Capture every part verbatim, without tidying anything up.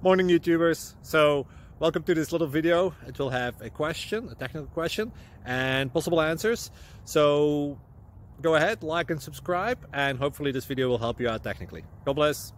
Morning YouTubers. So welcome to this little video. It will have a question, a technical question, and possible answers. So go ahead, like and subscribe, and hopefully this video will help you out technically. God bless.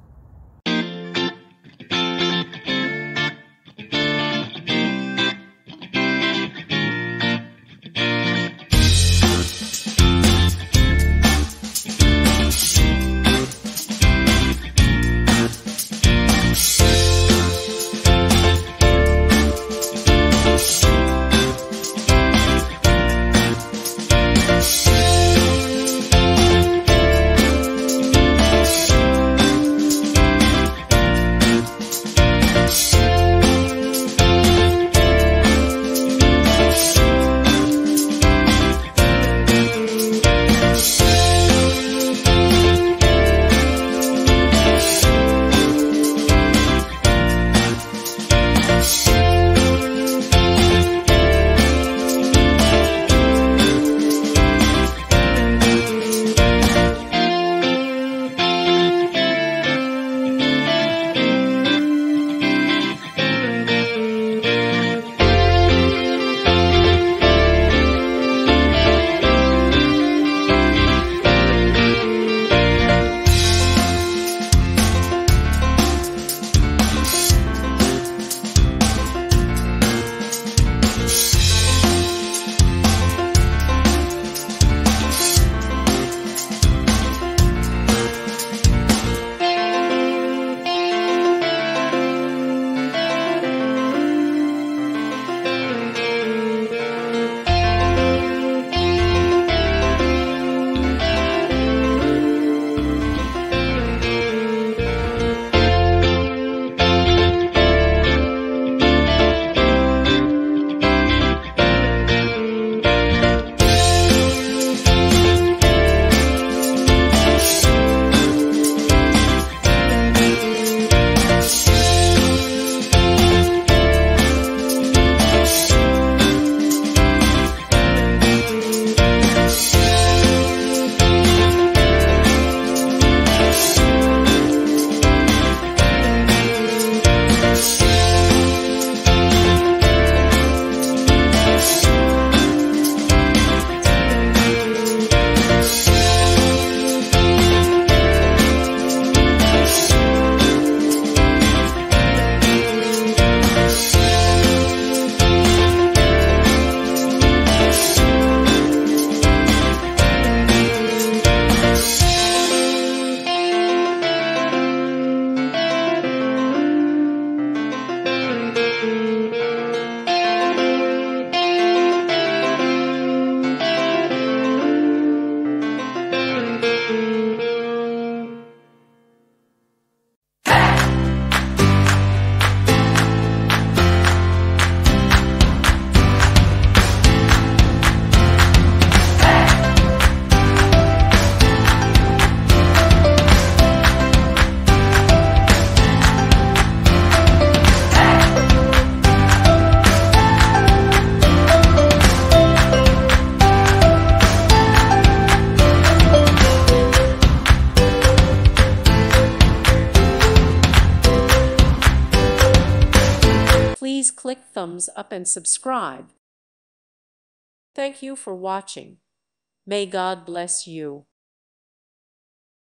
Please click thumbs up and subscribe. Thank you for watching. May God bless you.